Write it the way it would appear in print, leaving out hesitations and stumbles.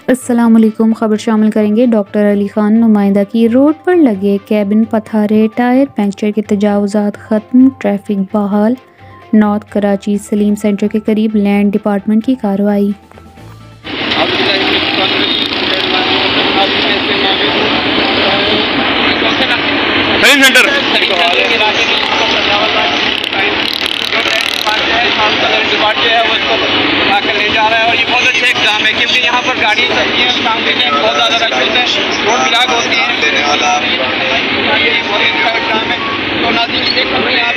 अस्सलामुअलैकुम। ख़बर शामिल करेंगे डॉक्टर अली ख़ान नुमाइंदा की रोड पर लगे कैबिन पथारे, टायर पंक्चर के तजावुज़ात ख़त्म, ट्रैफिक बहाल। नॉर्थ कराची सलीम सेंटर के करीब लैंड डिपार्टमेंट की कार्रवाई। सलीम सेंटर जो है वो इसको आकर ले जा रहा है और ये बहुत अच्छा एग्जाम है क्योंकि यहाँ पर गाड़ियाँ चलती हैं, शाम के टाइम बहुत ज़्यादा रश होते हैं, रोड ब्लॉक होती है। ये बहुत अच्छा एग्जाम है। तो नाज़रीन देख सकते हैं आप